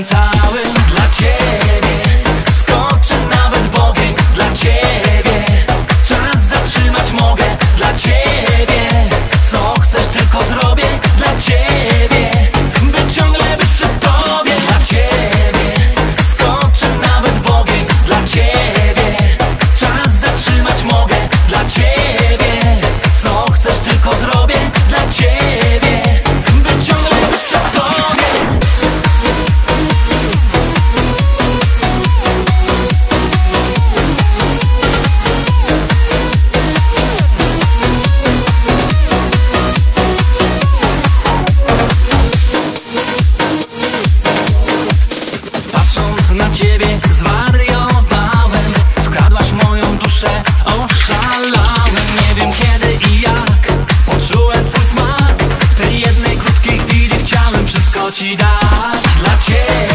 Jestem całym dla ciebie, skoczę nawet w ogień dla ciebie. Czas zatrzymać mogę dla ciebie. Co chcesz tylko zrobię dla ciebie, by ciągle być przy tobie. Dla ciebie skoczę nawet w ogień dla ciebie. Czas zatrzymać mogę dla ciebie. Co chcesz tylko zrobię dla ciebie, by ciągle być przy tobie. Patrząc na ciebie zwariowałem, skradłaś moją duszę, oszalałem. Nie wiem kiedy i jak poczułem twój smak. W tej jednej krótkiej chwili chciałem wszystko ci dać dla ciebie.